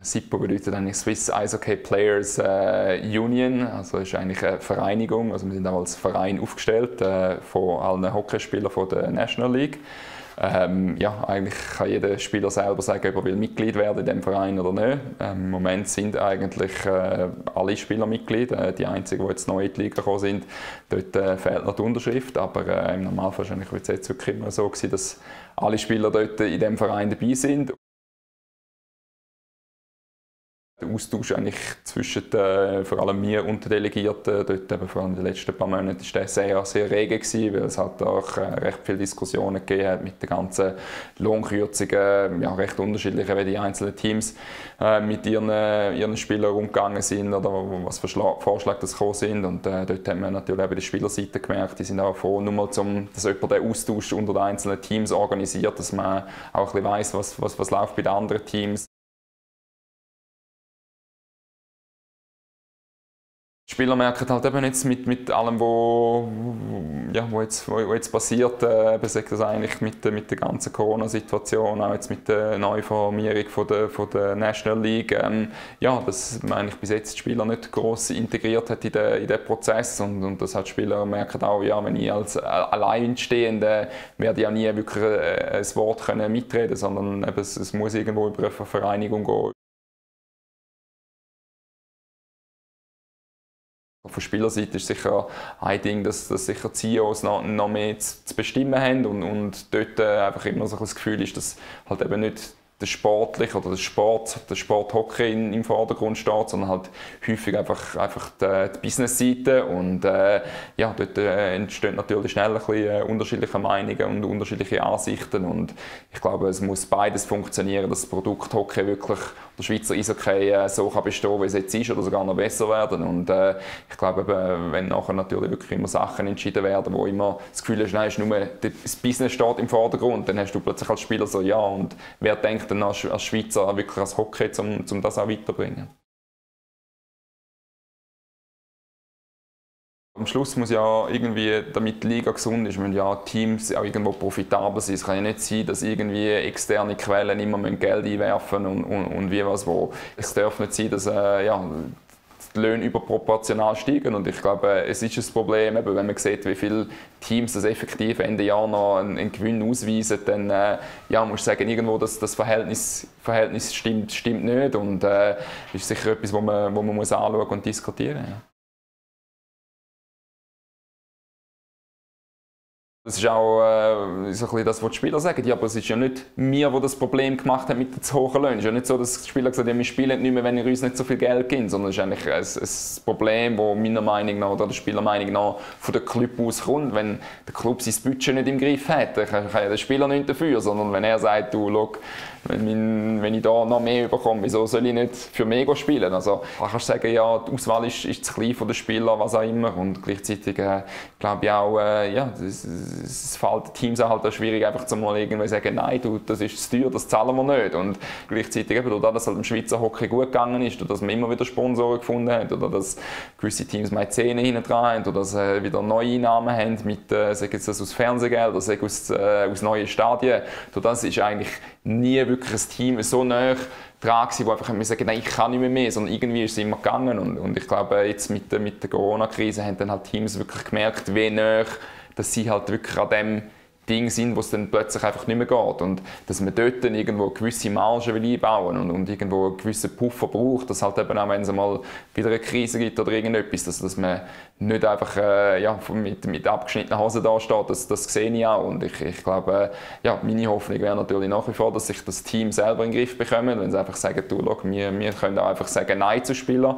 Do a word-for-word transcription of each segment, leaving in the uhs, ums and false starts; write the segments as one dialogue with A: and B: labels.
A: SIPO bedeutet eigentlich Swiss Ice Hockey Players äh, Union, also ist eigentlich eine Vereinigung. Also wir sind auch als Verein aufgestellt äh, von allen Hockeyspielern von der National League. Ähm, ja, eigentlich kann jeder Spieler selber sagen, ob er will Mitglied werden in diesem Verein oder nicht. Ähm, Im Moment sind eigentlich äh, alle Spieler Mitglied. Äh, die einzigen, die jetzt neu in die Liga gekommen sind, dort äh, fehlt noch die Unterschrift. Aber äh, im Normalfall war es jetzt wirklich immer so gewesen, dass alle Spieler dort in diesem Verein dabei sind. Der Austausch eigentlich zwischen äh, vor allem mir und den Delegierten, dort eben vor allem in den letzten paar Monaten, war der sehr, sehr rege gewesen, weil es halt auch äh, recht viele Diskussionen gegeben hat mit den ganzen Lohnkürzungen, ja, recht unterschiedlich, wie die einzelnen Teams äh, mit ihren, äh, ihren Spielern umgegangen sind oder was für Schla Vorschläge das gekommen sind. Und äh, dort haben wir natürlich auch bei der Spielerseite gemerkt, die sind auch froh, nur mal zum, dass jemand den Austausch unter den einzelnen Teams organisiert, dass man auch ein bisschen weiss, was, was, was läuft bei den anderen Teams. Die Spieler merken halt eben jetzt mit, mit allem, wo, ja, wo, jetzt, wo, wo jetzt passiert, äh, sagt das eigentlich mit, mit der ganzen Corona-Situation, auch jetzt mit der Neuformierung von der, von der National League, ähm, ja, dass man eigentlich bis jetzt die Spieler nicht gross integriert hat in den, in den Prozess und, und das hat die Spieler merken auch, ja, wenn ich als Alleinstehender werde ich auch nie wirklich äh, ein Wort können mitreden, sondern eben, es, es muss irgendwo über eine Vereinigung gehen. Von Spielerseite ist sicher ein Ding, dass, dass sicher die C E Os noch, noch mehr zu, zu bestimmen haben und, und dort äh, einfach immer so das Gefühl ist, dass halt eben nicht der Sportliche oder der Sport, der Sporthockey in, im Vordergrund steht, sondern halt häufig einfach, einfach die, die Business-Seite und äh, ja, dort äh, entstehen natürlich schnell ein bisschen, äh, unterschiedliche Meinungen und unterschiedliche Ansichten und ich glaube, es muss beides funktionieren, dass das Produkt Hockey wirklich, der Schweizer Eishockey äh, so kann bestehen, wie es jetzt ist oder sogar noch besser werden und äh, ich glaube, eben, wenn nachher natürlich wirklich immer Sachen entschieden werden, wo immer das Gefühl hast, nein, ist nur das Business steht im Vordergrund, dann hast du plötzlich als Spieler so, ja, und wer denkt dann als Schweizer wirklich als Hockey, um, um das auch weiterzubringen. Am Schluss muss ja irgendwie, damit die Liga gesund ist, müssen ja Teams auch irgendwo profitabel sein. Es kann ja nicht sein, dass irgendwie externe Quellen immer Geld einwerfen und, und, und wie was wo. Es darf nicht sein, dass äh, ja, die Löhne überproportional steigen und ich glaube, es ist ein Problem, eben, wenn man sieht, wie viele Teams das effektiv Ende Jahr noch einen, einen Gewinn ausweisen, dann äh, ja, muss ich sagen, irgendwo das, das Verhältnis, Verhältnis stimmt, stimmt nicht und äh, ist sicher etwas, wo man, wo man muss anschauen und diskutieren muss. Ja. Das ist auch äh, so ein bisschen das, was die Spieler sagen. Ja, aber es ist ja nicht wir, die das Problem gemacht haben mit den zu hohen Löhnen. Es ist ja nicht so, dass die Spieler gesagt haben, wir spielen nicht mehr, wenn ihr uns nicht so viel Geld gibt. Sondern es ist eigentlich ein, ein Problem, das meiner Meinung nach oder der Spieler Meinung nach von der Club auskommt. Wenn der Club sein Budget nicht im Griff hat, dann kann ja der Spieler nicht dafür. Sondern wenn er sagt, du, schau, wenn, wenn ich da noch mehr bekomme, wieso soll ich nicht für mehr spielen? Also man kann sagen, ja, die Auswahl ist, ist zu klein von den Spielern, was auch immer. Und gleichzeitig äh, glaube ich auch, äh, ja, das, es fällt den Teams halt auch schwierig, einfach zu mal irgendwie sagen, nein, du, das ist zu teuer, das zahlen wir nicht. Und gleichzeitig, eben, dadurch, dass halt im Schweizer Hockey gut gegangen ist, dass man immer wieder Sponsoren gefunden hat, oder dass gewisse Teams Mäzene hinten dran haben, oder dass sie wieder neue Einnahmen haben, mit, äh, sei es das aus Fernsehgeld, oder sei aus, äh, aus neuen Stadien. Das ist eigentlich nie wirklich ein Team so nah dran gewesen, wo einfach sagen, nein, ich kann nicht mehr, mehr, sondern irgendwie ist es immer gegangen. Und, und ich glaube, jetzt mit der, mit der Corona-Krise haben dann halt Teams wirklich gemerkt, wie nah dass sie halt wirklich an dem Ding sind, wo es dann plötzlich einfach nicht mehr geht. Und dass man dort dann irgendwo gewisse Margen will einbauen und, und irgendwo einen gewissen Puffer braucht, dass halt eben auch, wenn es mal wieder eine Krise gibt oder irgendetwas, dass, dass man nicht einfach äh, ja, mit, mit abgeschnittenen Hosen da steht, das, das sehe ich auch. Und ich, ich glaube, äh, ja, meine Hoffnung wäre natürlich nach wie vor, dass sich das Team selber in den Griff bekommen, wenn sie einfach sagen, du, schau, wir, wir können auch einfach sagen Nein zu Spielern.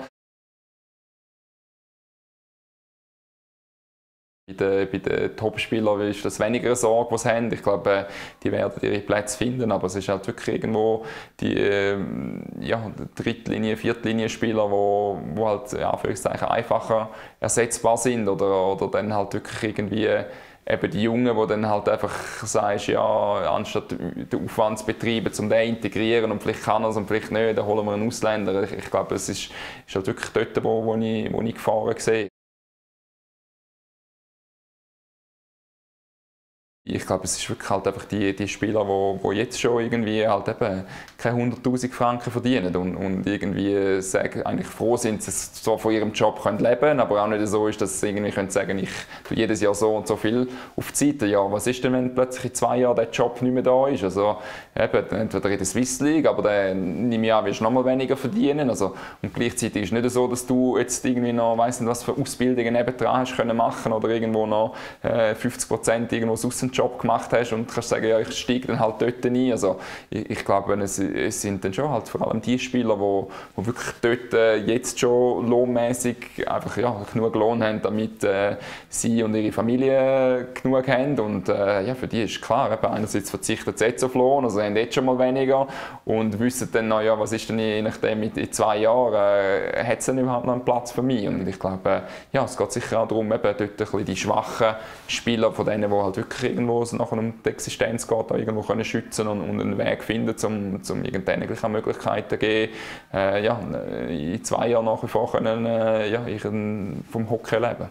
A: Bei den, bei den Top-Spielern ist das weniger eine Sorge, die sie haben. Ich glaube, die werden ihre Plätze finden, aber es ist halt wirklich irgendwo die äh, ja, Drittlinie-, Viertlinie-Spieler, die wo, wo halt ja, Anführungszeichen einfacher ersetzbar sind oder, oder dann halt wirklich irgendwie eben die Jungen, die dann halt einfach sagst, ja, anstatt den Aufwand zu betreiben, um den zu integrieren und vielleicht kann er es und vielleicht nicht, dann holen wir einen Ausländer. Ich, ich glaube, es ist, ist halt wirklich dort, wo, wo, ich, wo ich Gefahren sehe. Ich glaube, es ist wirklich halt einfach die, die Spieler, die, die jetzt schon irgendwie halt eben keine hunderttausend Franken verdienen und, und irgendwie sagen, eigentlich froh sind, dass sie zwar von ihrem Job können leben können, aber auch nicht so ist, dass sie irgendwie können sagen, ich tue jedes Jahr so und so viel auf die Seite. Ja, was ist denn, wenn plötzlich in zwei Jahren der Job nicht mehr da ist? Also eben, entweder in der Swiss League, aber dann nehme ich an, wirst du noch mal weniger verdienen. Also, und gleichzeitig ist es nicht so, dass du jetzt irgendwie noch, weiss nicht, was für Ausbildungen nebendran hast können machen oder irgendwo noch äh, fünfzig Prozent irgendwo sonst einen Job gemacht hast und kannst sagen, ja, ich steige dann halt dort ein. Also ich, ich glaube, es, es sind dann schon halt vor allem die Spieler, die, die wirklich dort äh, jetzt schon lohnmäßig einfach ja, genug Lohn haben, damit äh, sie und ihre Familie genug haben. Und äh, ja, für die ist klar, eben, einerseits verzichten sie jetzt auf Lohn, also haben jetzt schon mal weniger und wissen dann, na ja, was ist denn je nachdem in zwei Jahren, äh, hat es denn überhaupt noch einen Platz für mich? Und ich glaube, äh, ja, es geht sicher auch darum, eben dort ein bisschen die schwachen Spieler von denen, die halt wirklich irgendwo es nachher um die Existenz geht, da irgendwo können schützen und, und einen Weg finden, um, um irgendeine Möglichkeiten zu geben, äh, ja, in zwei Jahren nach wie vor können, äh, ja, ihren, vom Hockey leben.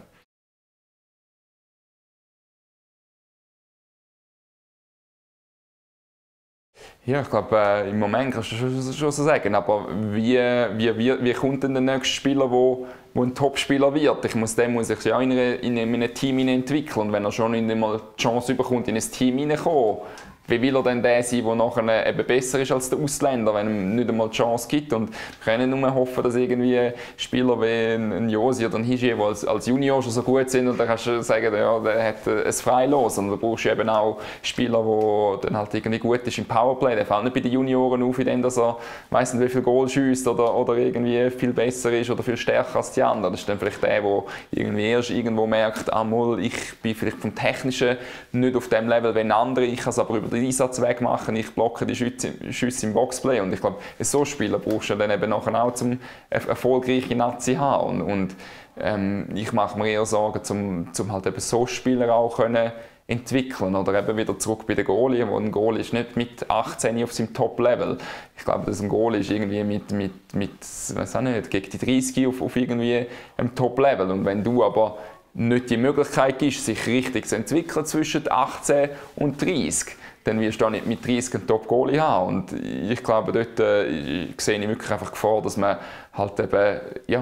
A: Ja, ich glaube, äh, im Moment kannst du schon, schon so sagen, aber wie, wie, wie, wie kommt denn der nächste Spieler, wo, wo ein Top-Spieler wird? Ich muss, den muss ich ja in, eine, in einem Team entwickeln und wenn er schon einmal die Chance bekommt, in ein Team hineinzukommen, wie will er denn der sein, der nachher eben besser ist als der Ausländer, wenn ihm nicht einmal die Chance gibt? Und wir können nur hoffen, dass irgendwie Spieler wie ein Josi oder ein Hischi, die als, als Junior schon so gut sind, und dann kannst du sagen, ja, der hat ein Freilos. Und du brauchst eben auch Spieler, der dann halt irgendwie gut ist im Powerplay. Der fällt nicht bei den Junioren auf, in dem, dass er weiss nicht, wie viel Goal schießt oder, oder irgendwie viel besser ist oder viel stärker als die anderen. Das ist dann vielleicht der, der irgendwie erst irgendwo merkt, ah, mal, ich bin vielleicht vom Technischen nicht auf dem Level wie ein anderer, ich kann es aber über den Einsatzweg machen, ich blocke die Schüsse, Schüsse im Boxplay und ich glaube, so Spieler brauchst du dann eben nachher auch, um eine erfolgreiche Nazi zu haben und, und ähm, ich mache mir eher Sorgen, um, um halt eben so Spieler auch können entwickeln oder eben wieder zurück bei den Goalie, wo ein Goalie ist nicht mit achtzehn auf seinem Top-Level. Ich glaube, dass ein Goalie ist irgendwie mit, mit, mit weiß auch nicht, gegen die dreißig auf, auf irgendwie einem Top-Level und wenn du aber nicht die Möglichkeit gibst, sich richtig zu entwickeln zwischen achtzehn und dreißig, dann wirst du auch nicht mit dreißig einen Top-Goalie haben. Und ich glaube, dort äh, sehe ich wirklich einfach Gefahr, dass man halt eben, ja,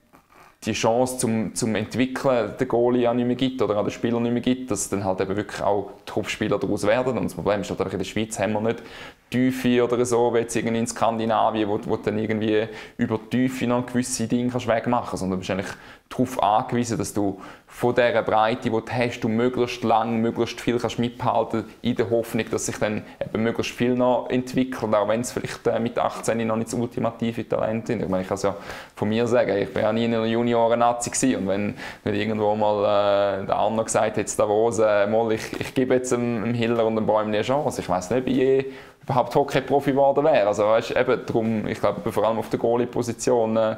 A: die Chance zum, zum Entwickeln der Goalie auch nicht mehr gibt oder auch den Spieler nicht mehr gibt, dass dann halt eben wirklich auch Top-Spieler daraus werden. Und das Problem ist halt einfach, in der Schweiz haben wir nicht Tiefe oder so, wie jetzt irgendwie in Skandinavien, wo, wo dann irgendwie über die Tiefe noch gewisse Dinge kannst wegmachen kannst, sondern du bist eigentlich darauf angewiesen, dass du von dieser Breite, die du hast, du möglichst lang, möglichst viel kannst mithalten, in der Hoffnung, dass sich dann eben möglichst viel noch entwickelt, auch wenn es vielleicht äh, mit achtzehn noch nicht das ultimative Talent sind. Ich meine, ich kann es ja von mir sagen, ich war ja nie in einer Junioren-Nazi und wenn, wenn irgendwo mal äh, der Arno gesagt hat, jetzt Davos, äh, mal, ich, ich gebe jetzt dem, dem Hiller und dem Bäumli eine Chance, ich weiss nicht, ob ich je überhaupt Hockey-Profi geworden wäre. Also weißt, eben darum, ich glaube, vor allem auf der Goalie-Position äh,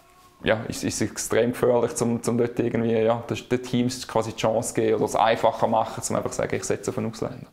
A: ja, ist es extrem gefährlich, um, um dort irgendwie, ja, den Teams quasi die Chance zu geben oder es einfacher machen, um einfach zu sagen, ich setze auf einen Ausländer.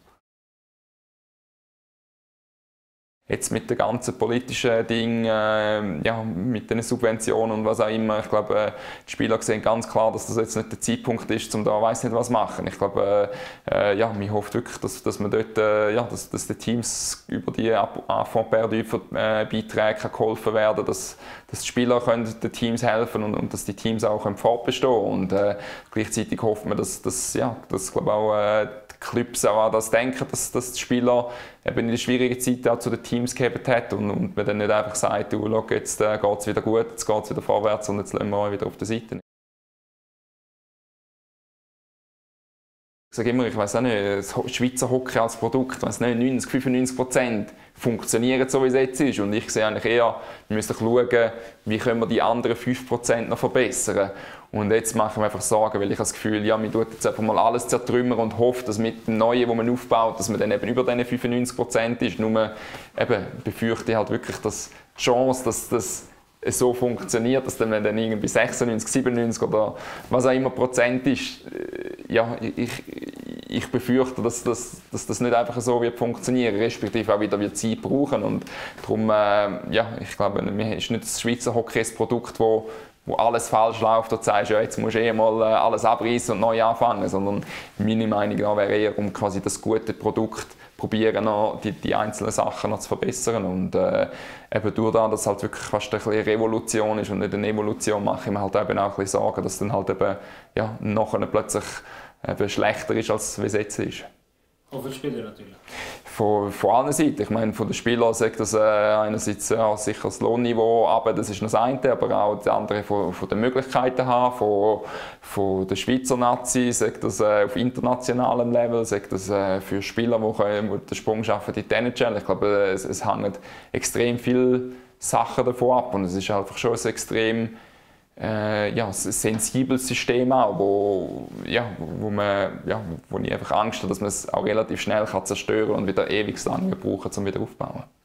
A: Jetzt mit den ganzen politischen Dingen, äh, ja, mit den Subventionen und was auch immer, ich glaube, äh, die Spieler sehen ganz klar, dass das jetzt nicht der Zeitpunkt ist, um da weiss nicht was zu machen. Ich glaube, äh, ja, man hofft wirklich, dass, dass man dort, äh, ja, dass, dass den Teams über die Enfants perdus äh, Beiträge geholfen werden, dass, dass die Spieler können den Teams helfen und, und dass die Teams auch fortbestehen können. Und äh, gleichzeitig hofft man, dass, dass, ja, dass glaube auch äh, die Clubs auch an das denken, dass, dass die Spieler eben in der schwierigen Zeit auch zu den Teams gegeben hat und, und man dann nicht einfach sagt, du, schau, jetzt äh, geht es wieder gut, jetzt geht es wieder vorwärts und jetzt lassen wir euch wieder auf der Seite. Ich sage immer, ich weiss auch nicht, das Schweizer Hockey als Produkt, weiss nicht, neunzig, fünfundneunzig Prozent funktioniert so, wie es jetzt ist. Und ich sehe eigentlich eher, wir müssen schauen, wie können wir die anderen fünf Prozent noch verbessern. Und jetzt machen wir einfach Sorgen, weil ich habe das Gefühl, ja, man tut jetzt einfach mal alles zertrümmern und hofft, dass mit dem Neuen, das man aufbaut, dass man dann eben über diese fünfundneunzig Prozent ist. Nur eben befürchte ich halt wirklich, dass die Chance, dass das so funktioniert, dass dann, wenn dann irgendwie sechsundneunzig, siebenundneunzig oder was auch immer Prozent ist, ja, ich, ich befürchte, dass, dass, dass das nicht einfach so wird funktionieren, respektive auch wieder wird Zeit brauchen und darum, äh, ja, ich glaube, es ist nicht das Schweizer Hockey ein Produkt, das wo alles falsch läuft, und sagst, ja, jetzt musst du eh mal alles abreißen und neu anfangen, sondern meiner Meinung nach wäre eher, um quasi das gute Produkt probieren, noch die, die einzelnen Sachen noch zu verbessern. Und äh, eben durch das, dass es halt wirklich fast ein bisschen Revolution ist und nicht eine Evolution, mache ich mir halt eben auch ein bisschen Sorgen, dass es dann halt eben, ja, nachher plötzlich eben schlechter ist, als es jetzt ist.
B: Auch für die Spieler natürlich.
A: Von, von allen Seiten. Ich meine, von den Spielern sagt das äh, einerseits ja, sicher das Lohnniveau, aber das ist das eine, aber auch das andere von, von den Möglichkeiten haben, von, von der Schweizer Nazi, sagt das äh, auf internationalem Level, sagt das äh, für Spieler, die, können, die den Sprung schaffen in die N H L. Ich glaube, es, es hängen extrem viele Sachen davon ab und es ist einfach schon ein extrem Äh, ja, ein sensibles System auch, wo, ja, wo, man, ja, wo ich einfach Angst habe, dass man es auch relativ schnell kann zerstören und wieder ewig lange brauchen, um wieder aufzubauen.